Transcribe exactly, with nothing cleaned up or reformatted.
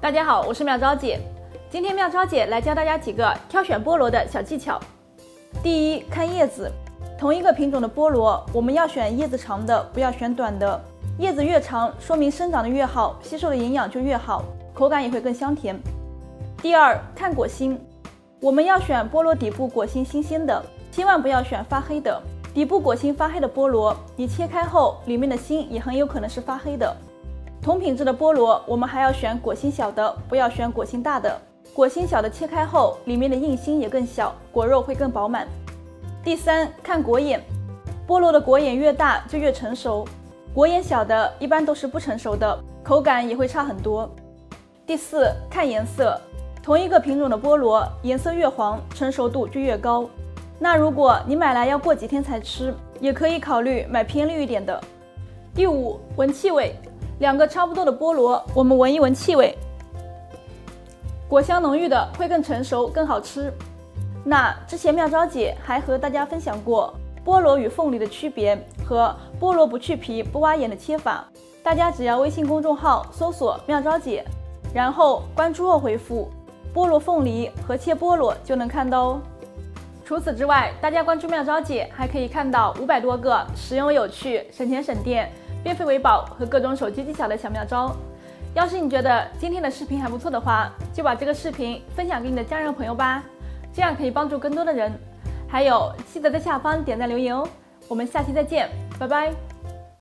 大家好，我是妙招姐。今天妙招姐来教大家几个挑选菠萝的小技巧。第一，看叶子。同一个品种的菠萝，我们要选叶子长的，不要选短的。叶子越长，说明生长的越好，吸收的营养就越好，口感也会更香甜。第二，看果心。我们要选菠萝底部果心新鲜的，千万不要选发黑的。底部果心发黑的菠萝，你切开后，里面的心也很有可能是发黑的。同品质的菠萝，我们还要选果心小的，不要选果心大的。果心小的切开后，里面的硬心也更小，果肉会更饱满。第三，看果眼。菠萝的果眼越大就越成熟，果眼小的一般都是不成熟的，口感也会差很多。第四，看颜色。同一个品种的菠萝，颜色越黄，成熟度就越高。那如果你买来要过几天才吃，也可以考虑买偏绿一点的。第五，闻气味。两个差不多的菠萝，我们闻一闻气味，果香浓郁的会更成熟更好吃。那之前妙招姐还和大家分享过菠萝与凤梨的区别和菠萝不去皮不挖眼的切法，大家只要微信公众号搜索妙招姐，然后关注后回复菠萝凤梨和切菠萝就能看到哦。除此之外，大家关注妙招姐还可以看到五百多个实用有趣、省钱省电、变废为宝和各种手机技巧的小妙招。要是你觉得今天的视频还不错的话，就把这个视频分享给你的家人朋友吧，这样可以帮助更多的人。还有，记得在下方点赞留言哦。我们下期再见，拜拜。